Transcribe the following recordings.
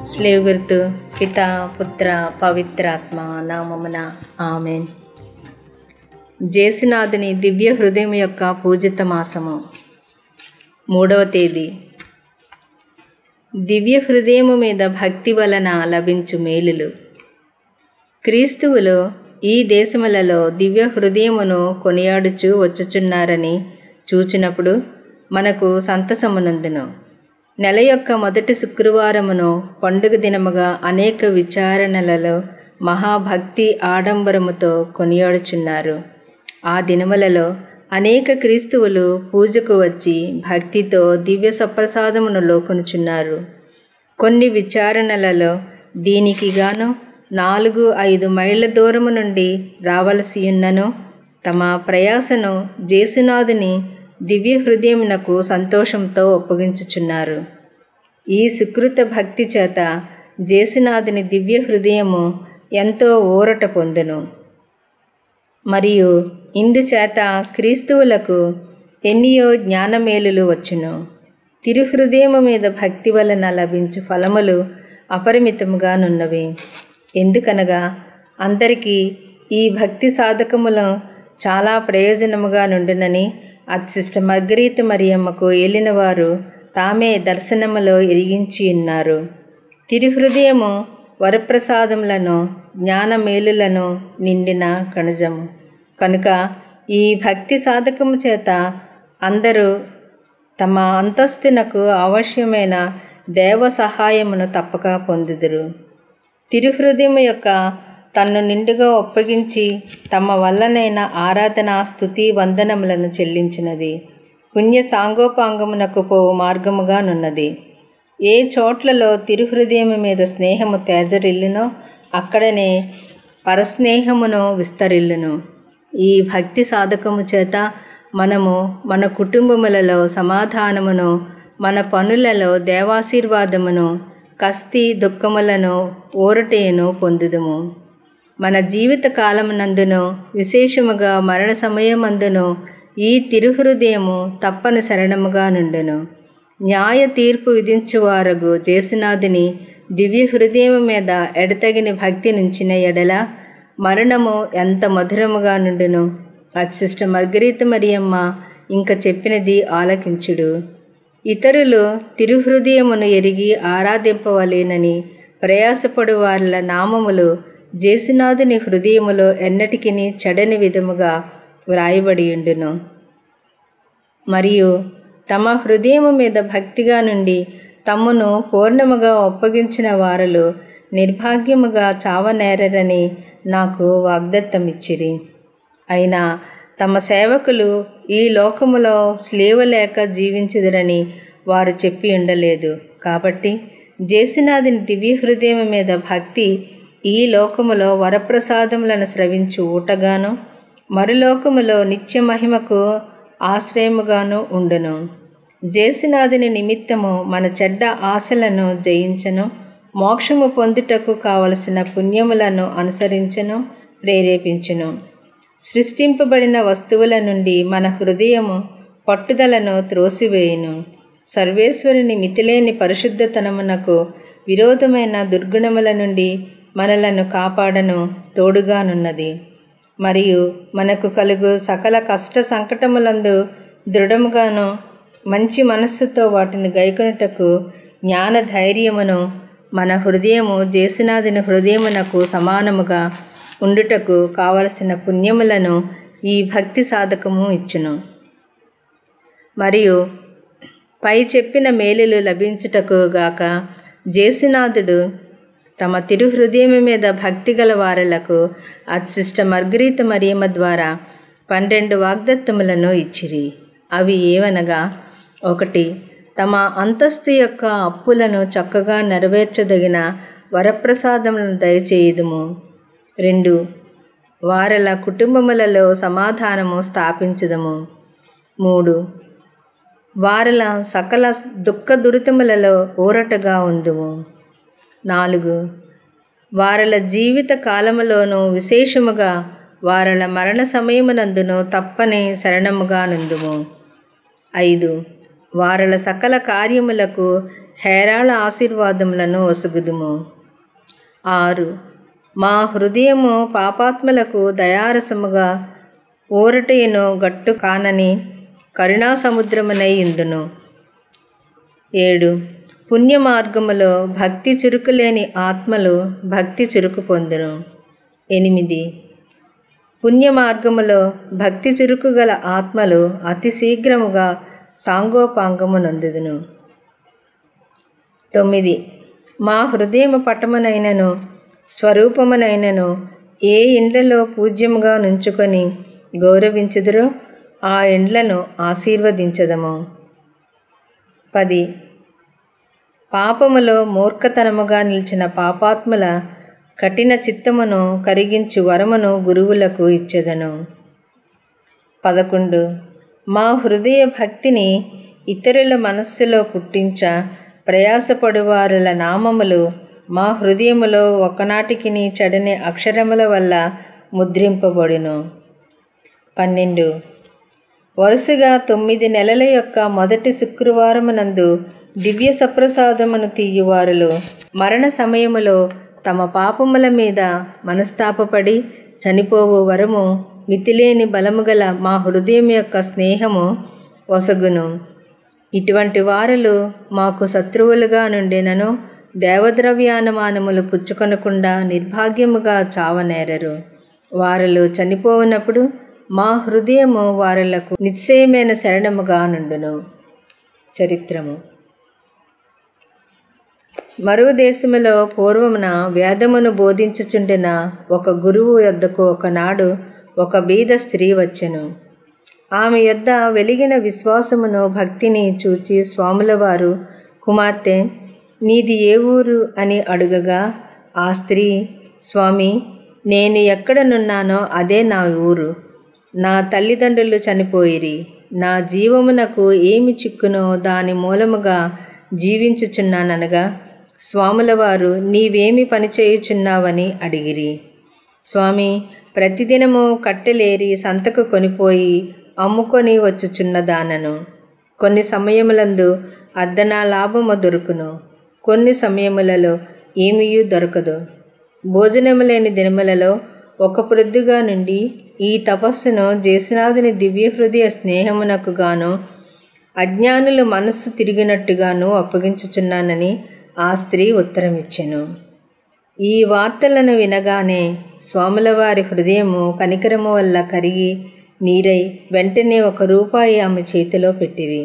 Slave గుర్తు పిత పుత్ర పవిత్రాత్మ నామమున ఆమెన్. జేసునాథుని దివ్య హృదయం యొక్క పూజిత మాసము 3వ తేదీ. దివ్య హృదయము మీద భక్తి వలన లభించు మేలులు. క్రీస్తువులు ఈ దేశములలో దివ్య హృదయమును కొనియాడుచు వచ్చుచున్నారని చూచినప్పుడు మనకు సంతసమునందును. నెల యొక్క మొదటి శుక్రవారమును పండుగ దినముగా అనేక విచారణలలో మహాభక్తి ఆడంబరముతో కొనియాడుచున్నారు. ఆ దినములలో అనేక క్రీస్తువులు పూజకు వచ్చి భక్తితో దివ్య సప్రసాదమును లోకొనుచున్నారు. కొన్ని విచారణలలో దీనికి గాను 4-5 మైళ్ళ దూరము నుండి రావలసియున్నను తమ ప్రయాసను జేసునాథుని దివ్య హృదయమునకు సంతోషంతో ఒప్పగించుచున్నారు. ఈ సుకృత భక్తి చేత జేసునాథుని దివ్య హృదయము ఎంతో ఊరట పొందును. మరియు ఇందుచేత క్రీస్తువులకు ఎన్నియో జ్ఞానమేలులు వచ్చును. తిరుహృదయము మీద భక్తి వలన లభించు ఫలములు అపరిమితముగానున్నవి. ఎందుకనగా అందరికీ ఈ భక్తి సాధకములు చాలా ప్రయోజనముగా నుండునని అత్సిష్ట మార్గరీత మరియమ్మకు ఏలినవారు తామే దర్శనములో ఎరిగించి ఉన్నారు. తిరుహృదయము వరప్రసాదములను జ్ఞానమేలులను నిండిన కణజము కనుక ఈ భక్తి సాధకము చేత అందరూ తమ అంతస్తునకు అవశ్యమైన దేవ సహాయమును తప్పక పొందుదురు. తిరుహృదయము యొక్క తన్ను నిండుగా ఒప్పగించి తమ వల్లనైన ఆరాధన స్తుతి వందనములను చెల్లించినది పుణ్య సాంగోపాంగమునకు పోవు మార్గముగానున్నది. ఏ చోట్లలో తిరుహృదయము మీద స్నేహము తేజరిల్లునో అక్కడనే పరస్నేహమును విస్తరిల్లును. ఈ భక్తి సాధకము చేత మనము మన కుటుంబములలో సమాధానమును, మన పనులలో దేవాశీర్వాదమును, కస్తి దుఃఖములను ఊరటేను పొందుదుము. మన జీవిత కాలమునందును విశేషముగా మరణ సమయమందును ఈ తిరుహృదయము తప్పని శరణముగా నుండును. న్యాయ తీర్పు విధించువారగు జేసునాథుని దివ్య హృదయము మీద ఎడతగిన భక్తి నుంచిన ఎడల మరణము ఎంత మధురముగా నుండును. అత్సిష్ట మార్గరీత మరియమ్మ ఇంక చెప్పినది ఆలకించుడు. ఇతరులు తిరుహృదయమును ఎరిగి ఆరాధింపవలేనని ప్రయాసపడు వారిల నామములు జేసునాథుని హృదయములో ఎన్నటికి చెడని విధముగా వ్రాయబడియుండును. మరియు తమ హృదయము మీద భక్తిగా నుండి తమ్మును పూర్ణముగా ఒప్పగించిన వారులు నిర్భాగ్యముగా చావనేరరని నాకు వాగ్దత్తమిచ్చిరి. అయినా తమ సేవకులు ఈ లోకములో స్లేవలేక జీవించుదురని వారు చెప్పి ఉండలేదు. కాబట్టి జేసునాథుని దివ్య హృదయం మీద భక్తి ఈ లోకములో వరప్రసాదములను స్రవించు ఊటగాను, మరులోకములో నిత్య మహిమకు ఆశ్రయముగాను ఉండును. జేసునాథుని నిమిత్తము మన చెడ్డ ఆశలను జయించను, మోక్షము పొందుటకు కావలసిన పుణ్యములను అనుసరించను, ప్రేరేపించును. సృష్టింపబడిన వస్తువుల నుండి మన హృదయము పట్టుదలను త్రోసివేయును. సర్వేశ్వరుని మితిలేని పరిశుద్ధతనమునకు విరోధమైన దుర్గుణముల నుండి మనలను కాపాడను తోడుగానున్నది. మరియు మనకు కలుగు సకల కష్ట సంకటములందు దృఢముగాను మంచి మనస్సుతో వాటిని గైకొనుటకు జ్ఞాన ధైర్యమును మన హృదయము జేసునాథుని హృదయమునకు సమానముగా ఉండుటకు కావలసిన పుణ్యములను ఈ భక్తి సాధకము ఇచ్చును. మరియు పై చెప్పిన మేలులు లభించుటకు గాక జేసునాథుడు తమ తిరుహృదయము మీద భక్తి గల వారలకు అత్సిష్ట మార్గరీత మరియమ్మ ద్వారా 12 వాగ్దత్తములను ఇచ్చిరి. అవి ఏవనగా: 1. తమ అంతస్తు యొక్క అప్పులను చక్కగా నెరవేర్చదగిన వరప్రసాదములను దయచేయుదుము. 2. వారల కుటుంబములలో సమాధానము స్థాపించుదము. 3. వారల సకల దుఃఖ దురితములలో ఊరటగా ఉందుము. 4. వారల జీవిత కాలములోనూ విశేషముగా వారల మరణ సమయమునందును తప్పని శరణముగా నుందుము. 5. వారల సకల కార్యములకు హేరాళ ఆశీర్వాదములను ఒసుగుదుము. 6. మా హృదయము పాపాత్ములకు దయారసముగా ఊరటయును గట్టు కానని కరుణా సముద్రమునై ఇందును. 7. పుణ్య మార్గములో భక్తి చురుకులేని ఆత్మలు భక్తి చురుకు పొందును. 8. పుణ్య మార్గములో భక్తి చురుకు గల ఆత్మలు అతి శీఘ్రముగా సాంగోపాంగము నందుదును. 9. మా హృదయము పటమునైనను స్వరూపమునైనను ఏ ఇండ్లలో పూజ్యముగా నుంచుకొని గౌరవించుదురో ఆ ఇండ్లను ఆశీర్వదించదము. 10. పాపములో మూర్ఖతనముగా నిలిచిన పాపాత్ముల కఠిన చిత్తమును కరిగించు వరమును గురువులకు ఇచ్చెదను. 11. మా హృదయ భక్తిని ఇతరుల మనస్సులో పుట్టించ ప్రయాసపడువారుల నామములు మా హృదయములో ఒకనాటికిని చెడని అక్షరముల వల్ల ముద్రింపబడును. 12. వరుసగా 9 నెలల యొక్క మొదటి శుక్రవారమునందు దివ్య సప్రసాదమును తీయువారులు మరణ సమయములో తమ పాపముల మీద మనస్తాపపడి చనిపోవు వరము మితిలేని బలముగల మా హృదయం యొక్క స్నేహము ఒసగును. ఇటువంటి వారులు మాకు శత్రువులుగా నుండినను దేవద్రవ్యానమానములు పుచ్చుకొనకుండా నిర్భాగ్యముగా చావనేరరు. వారులు చనిపోవునప్పుడు మా హృదయము వారులకు నిశ్చయమైన శరణముగా నుండును. చరిత్రము. మరో దేశములో పూర్వమున వేదమును బోధించుచుండిన ఒక గురువు యొద్దకు ఒకనాడు ఒక బీద స్త్రీ వచ్చెను. ఆమె యొద్ద వెలిగిన విశ్వాసమును భక్తిని చూచి స్వాముల వారు, కుమార్తె, నీది ఏ ఊరు అని అడుగగా ఆ స్త్రీ, స్వామి, నేను ఎక్కడనున్నానో అదే నా ఊరు. నా తల్లిదండ్రులు చనిపోయిరి. నా జీవమునకు ఏమి చిక్కునో దాని మూలముగా జీవించుచున్నాననగా స్వాముల వారు, నీవేమి పని చేయుచున్నావని అడిగిరి. స్వామి, ప్రతిదినము కట్టెలేరి సంతకు కొనిపోయి అమ్ముకొని వచ్చుచున్నదానను. కొన్ని సమయములందు అర్ధనా లాభము దొరుకును, కొన్ని సమయములలో ఏమీయూ దొరకదు. భోజనము లేని దినములలో ఒక ప్రొద్దుగా నుండి ఈ తపస్సును జేసునాథుని దివ్య హృదయ స్నేహమునకు గాను అజ్ఞానుల మనస్సు తిరిగినట్టుగాను అప్పగించుచున్నానని ఆ స్త్రీ ఉత్తరమిచ్చెను. ఈ వార్తలను వినగానే స్వాముల వారి హృదయము కనికరము వల్ల కరిగి నీరై వెంటనే 1 రూపాయి ఆమె చేతిలో పెట్టిరి.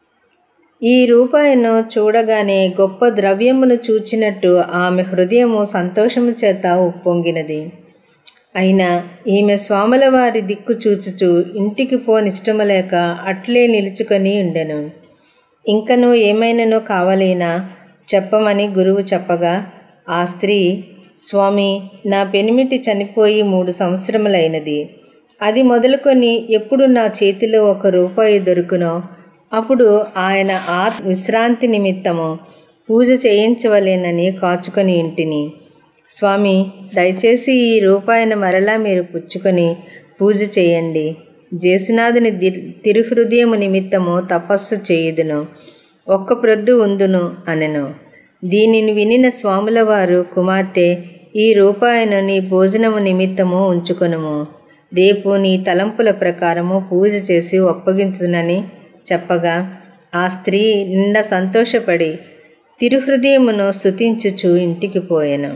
ఈ రూపాయిను చూడగానే గొప్ప ద్రవ్యమును చూచినట్టు ఆమె హృదయము సంతోషము చేత ఉప్పొంగినది. అయినా ఈమె స్వాముల వారి దిక్కు చూచుచు ఇంటికి పోనిష్టము లేక అట్లే నిలుచుకొని ఉండెను. ఇంకనూ ఏమైనానో కావాలేనా చెప్పమని గురువు చెప్పగా ఆ స్త్రీ, స్వామి, నా పెనిమిటి చనిపోయి 3 సంవత్సరములైనది. అది మొదలుకొని ఎప్పుడు నా చేతిలో 1 రూపాయి దొరుకునో అప్పుడు ఆయన విశ్రాంతి నిమిత్తము పూజ చేయించవలేనని కాచుకొని ఇంటిని. స్వామి, దయచేసి ఈ రూపాయిని మరలా మీరు పుచ్చుకొని పూజ చేయండి. జేసునాథుని తిరుహృదయము నిమిత్తము తపస్సు చేయుదును, 1 ప్రొద్దు ఉందును అనెను. దీనిని వినిన స్వాముల వారు, కుమార్తె, ఈ రూపాయిను నీ భోజనము నిమిత్తము ఉంచుకొనుము. రేపు నీ తలంపుల ప్రకారము పూజ చేసి ఒప్పగించునని చెప్పగా ఆ స్త్రీ నిండా సంతోషపడి తిరుహృదయమును స్తుతించుచు ఇంటికి పోయెను.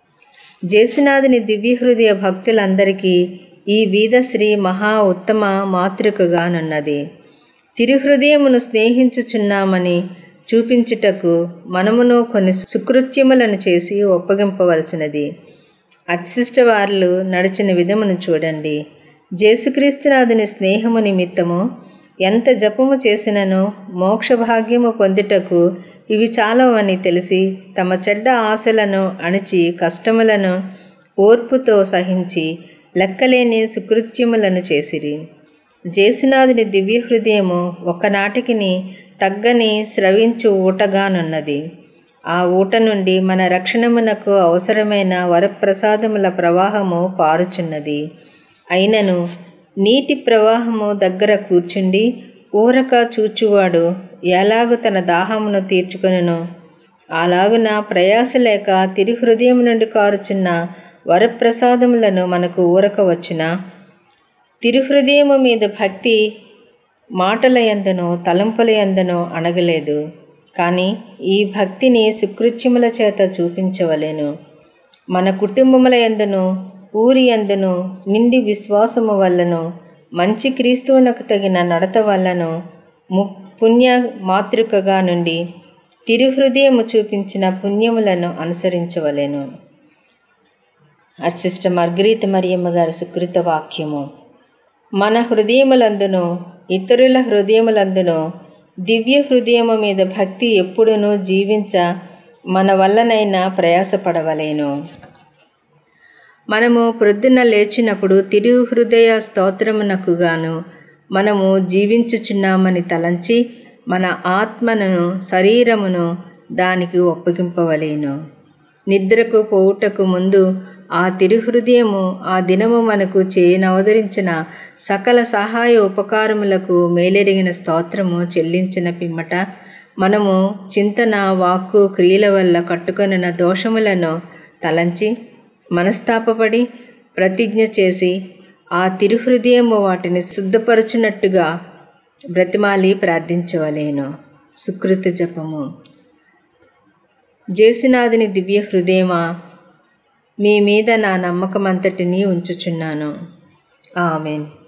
జేసునాథుని దివ్యహృదయ భక్తులందరికీ ఈ బీదశ్రీ మహా ఉత్తమ మాతృకగానున్నది. తిరుహృదయమును స్నేహించుచున్నామని చూపించుటకు మనమును కొన్ని సుకృత్యములను చేసి ఒప్పగింపవలసినది. అర్చిష్టవారులు నడిచిన విధమును చూడండి. జేసుక్రీస్తునాథుని స్నేహము నిమిత్తము ఎంత జపము చేసినను మోక్ష భాగ్యము పొందుటకు ఇవి చాలవని తెలిసి తమ చెడ్డ ఆశలను అణిచి కష్టములను ఓర్పుతో సహించి లెక్కలేని సుకృత్యములను చేసిరి. జేసునాథుని దివ్య హృదయము ఒకనాటికిని తగ్గని స్రవించు ఊటగానున్నది. ఆ ఊట నుండి మన రక్షణమునకు అవసరమైన వరప్రసాదముల ప్రవాహము పారుచున్నది. అయినను నీటి ప్రవాహము దగ్గర కూర్చుండి ఊరక చూచువాడు ఎలాగు తన దాహమును తీర్చుకొనును? అలాగున ప్రయాస లేక తిరుహృదయం నుండి కారుచున్న వరప్రసాదములను మనకు ఊరకవచ్చునా? తిరుహృదయము మీద భక్తి మాటల యందునో తలంపుల యందునో అణగలేదు, కానీ ఈ భక్తిని సుకృత్యముల చేత చూపించవలెను. మన కుటుంబముల యందును ఊరి యందును నిండి విశ్వాసము వల్లను మంచి క్రీస్తువునకు తగిన నడత వల్లను పుణ్య మాతృకగా నుండి తిరుహృదయము చూపించిన పుణ్యములను అనుసరించవలెను. సిస్టర్ మార్గరీత మరియమ్మ గారి సుకృత వాక్యము. మన హృదయములందును ఇతరుల హృదయములందును దివ్య హృదయము మీద భక్తి ఎప్పుడునూ జీవించ మన వల్లనైనా ప్రయాసపడవలేను. మనము ప్రొద్దున లేచినప్పుడు తిరుహృదయ స్తోత్రమునకు గాను మనము జీవించుచున్నామని తలంచి మన ఆత్మను శరీరమును దానికి ఒప్పగింపవలేను. నిద్రకు పోవుటకు ముందు ఆ తిరుహృదయము ఆ దినము మనకు చేయనవదరించిన సకల సహాయ ఉపకారములకు మేలెరిగిన స్తోత్రము చెల్లించిన పిమ్మట మనము చింతన వాక్కు క్రియల వల్ల కట్టుకొనిన దోషములను తలంచి మనస్తాపపడి ప్రతిజ్ఞ చేసి ఆ తిరుహృదయము వాటిని శుద్ధపరచునట్టుగా బ్రతిమాలి ప్రార్థించవలేను. సుకృత జపము. జేసునాథుని దివ్య హృదయమా, మీ మీద నా నమ్మకమంతటినీ ఉంచుచున్నాను. ఆమెన్.